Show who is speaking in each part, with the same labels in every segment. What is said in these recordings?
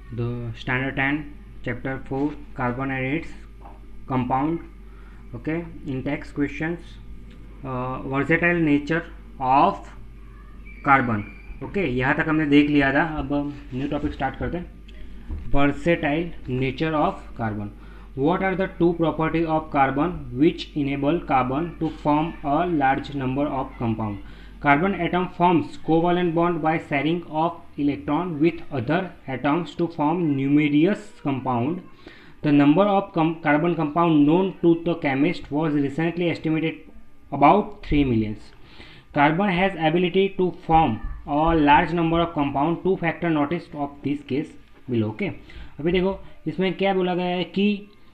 Speaker 1: the standard 10 chapter 4 carbon and its compound. Okay, in text questions, versatile nature of carbon. Okay, यहाँ तक हमने देख लिया था. अब हम न्यू टॉपिक स्टार्ट करते हैं. Versatile nature of carbon. What are the two properties of carbon which enable carbon to form a large number of compounds? Carbon atom forms covalent bond by sharing of electron with other atoms to form numerous compound. The number of carbon compound known to the chemist was recently estimated about 3 million. Carbon has ability to form a large number of compound. Two factor noticed of this case below. Okay, अभी देखो इसमें क्या बोला गया है कि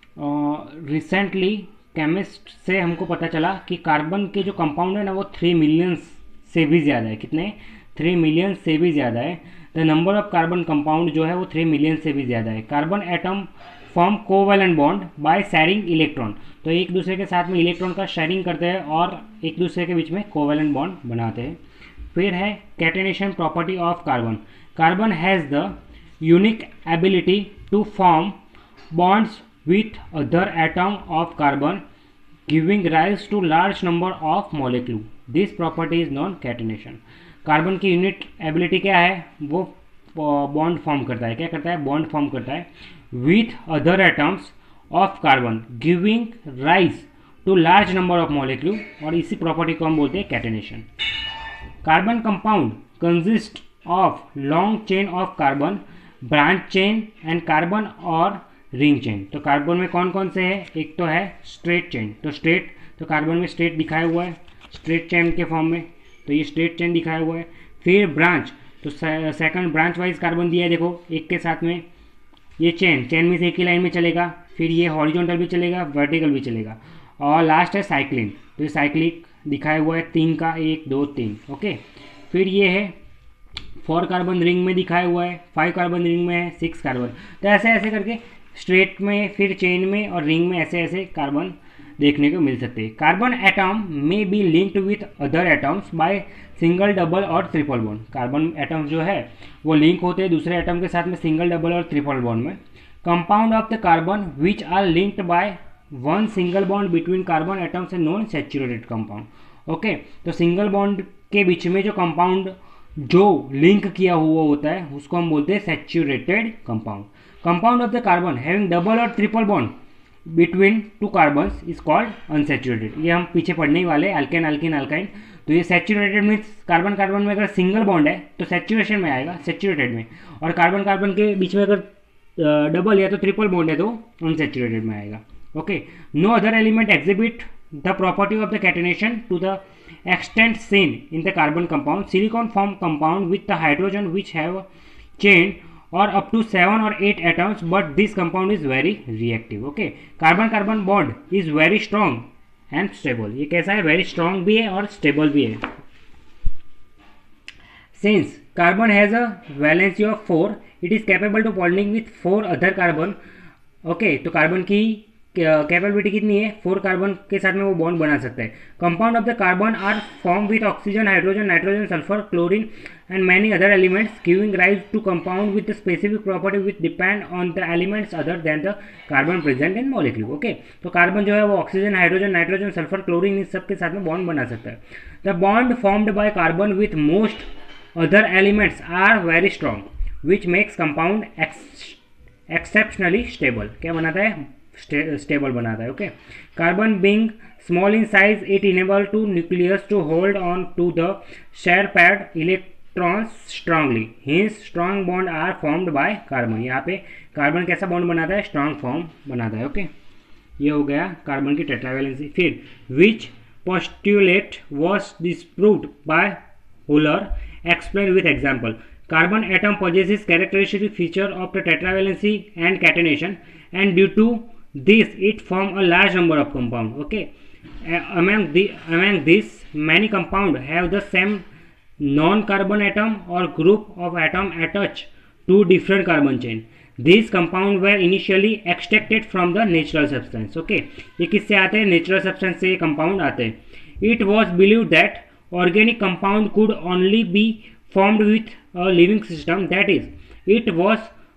Speaker 1: recently chemist से हमको पता चला कि कार्बन के जो कंपाउंड है ना वो 3 मिलियन से भी ज़्यादा है. कितने? 3 मिलियन से भी ज़्यादा है. The number of carbon compound जो है वो 3 मिलियन से भी ज़्यादा है. Carbon atom form covalent bond by sharing electron. तो एक दूसरे के साथ में इलेक्ट्रॉन का शेयरिंग करते हैं और एक दूसरे के बीच में कोवैलेंट बॉन्ड बनाते हैं. फिर है catenation property of carbon. Carbon has the unique ability to form bonds with other atom of carbon giving rise to large number of molecule. This property is known catenation. Carbon की unit ability क्या है? वो bond form करता है. क्या करता है? Bond form करता है with other atoms of carbon giving rise to large number of molecule, और इसी प्रॉपर्टी को हम बोलते हैं catenation. Carbon compound consist of long chain of carbon, branch chain and carbon और रिंग चेन. तो कार्बन में कौन कौन से है? एक तो है स्ट्रेट चेन. तो कार्बन में स्ट्रेट दिखाया हुआ है स्ट्रेट चेन के फॉर्म में. तो ये स्ट्रेट चेन दिखाया हुआ है. फिर ब्रांच, तो सेकंड ब्रांच वाइज कार्बन दिया है. देखो एक के साथ में ये चेन में से एक ही लाइन में चलेगा. फिर ये हॉरिजॉन्टल भी चलेगा, वर्टिकल भी चलेगा. और लास्ट है साइक्लिन. तो ये साइक्लिक दिखाया हुआ है 3 का, 1 2 3. ओके, फिर ये है 4 कार्बन रिंग में दिखाया हुआ है, 5 कार्बन रिंग में है, 6 कार्बन. तो ऐसे ऐसे करके स्ट्रेट में, फिर चेन में और रिंग में ऐसे ऐसे कार्बन देखने को मिल सकते हैं. Carbon atom may be linked with other atoms by single, double और ट्रिपल बॉन्ड. कार्बन एटम्स जो है वो लिंक होते हैं दूसरे एटम के साथ में सिंगल, डबल और ट्रिपल बॉन्ड में. Compound of the carbon which are linked by one single bond between carbon atoms and non saturated compound. Okay, तो सिंगल बॉन्ड के बीच में जो कंपाउंड जो लिंक किया हुआ होता है उसको हम बोलते हैं saturated compound. Compound of the carbon having double और triple bond between two carbons is called unsaturated. ये हम पीछे पढ़ने ही वाले, अल्केन अल्किन अल्काइन. तो ये सैचुरेटेड मीन्स कार्बन कार्बन में अगर सिंगल बॉन्ड है तो सैचुरेशन में आएगा, सैचुरेटेड में. और कार्बन कार्बन के बीच में अगर डबल या तो ट्रिपल बॉन्ड है तो अनसैचुरेटेड में आएगा. Okay, no other element exhibit the property of the catenation to the extent seen in the carbon compound. Silicon form compound with the hydrogen which have chain or up to 7 or 8 atoms, but this compound is very reactive. Okay, carbon carbon bond is very strong and stable. ये कैसा है? very strong भी है और stable भी है. Since carbon has a valency of 4, it is capable to bonding with 4 other carbon. Okay, तो carbon की कैपेबिलिटी कितनी है? 4 कार्बन के साथ में वो बॉन्ड बना सकता है. Compound of the carbon are form with oxygen, hydrogen, nitrogen, sulphur, chlorine and many other elements giving rise to compound with specific property which depend on the elements other than the carbon present in molecule. Okay, तो carbon जो है वो oxygen, hydrogen, nitrogen, sulphur, chlorine इस सब के साथ में bond बना सकता है. The bond formed by carbon with most other elements are very strong which makes compound exceptionally stable. क्या बनाता है? स्टेबल बनाता है. Okay, carbon being small in size it enable to nucleus to hold on to the share pair electrons strongly. Hence strong bond are formed by carbon. यहाँ पे carbon कैसा bond बनाता है? स्ट्रॉन्ग फॉर्म बनाता है. Okay, ये हो गया कार्बन की टेट्रावैलेंसी. फिर which postulate was disproved by Wohler, explain with example. Carbon atom possesses characteristic feature of the tetravalency and catenation, and due to this it form a large number of compound. Okay, among these many compound have the same non-carbon atom or group of atom attached to different carbon chain. These compound were initially extracted from the natural substance. Okay, ये किससे आते हैं? Natural substance से ये compound आते हैं. It was believed that organic compound could only be formed with a living system, that is, it was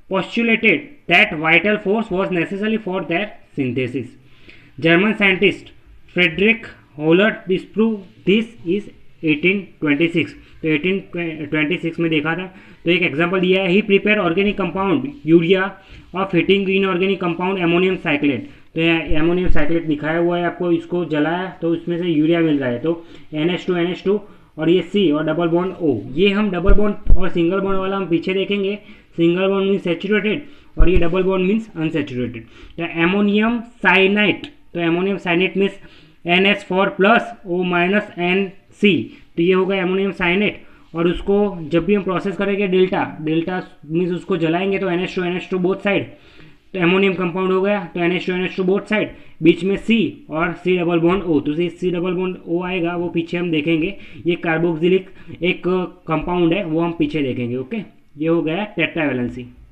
Speaker 1: postulated that vital force was necessary for their synthesis. German scientist Friedrich Hollert disproved this is 1826. तो 1826 में देखा था. तो एक example दिया है, he prepare organic compound urea of heating inorganic compound ammonium cyanate. तो यहाँ एमोनियम साइक्लेट दिखाया हुआ है आपको, इसको जलाया तो उसमें से यूरिया मिल रहा है. तो NH2 और ये C और डबल बॉन्ड O. ये हम डबल बॉन्ड और सिंगल बॉन्ड वाला हम पीछे देखेंगे. सिंगल बॉन्ड मीन्स सैचुरेटेड और ये डबल बॉन्ड मीन्स अनसैचुरेटेड. तो एमोनियम साइनाइट, तो ammonium cyanate means NH4 plus O minus NC. तो ये होगा एमोनियम साइनाइट. और उसको जब भी हम प्रोसेस करेंगे डेल्टा मीन्स उसको जलाएंगे तो NH2 बोथ साइड, तो एमोनियम कंपाउंड हो गया. तो NH2 बोथ साइड, बीच में C और C डबल बॉन्ड O. तो C डबल बॉन्ड O आएगा, वो पीछे हम देखेंगे. ये कार्बोक्सिलिक एक कंपाउंड है, वो हम पीछे देखेंगे. ओके, ये हो गया टेट्रावैलेंसी.